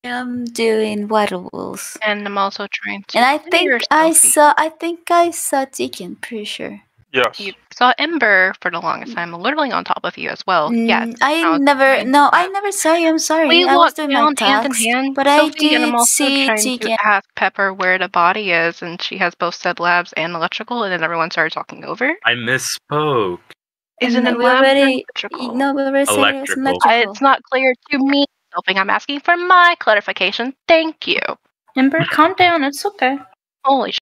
am doing water wolves. And I'm also trying to. And I think I saw Deacon, pretty sure. Yes. You saw Ember for the longest time, literally on top of you as well. Yeah. I never saw you. I'm sorry. We I was walked doing down my hand in tasks, hand, but Sophie, I and I'm did also see trying Deacon. to ask Pepper where the body is, and she has both said labs and electrical, and then everyone started talking over. I misspoke. Isn't it labs or electrical? No, we already said it was Electrical. electrical. It's not clear to me, Sophie. I'm asking for my clarification. Thank you. Ember, calm down. It's okay. Holy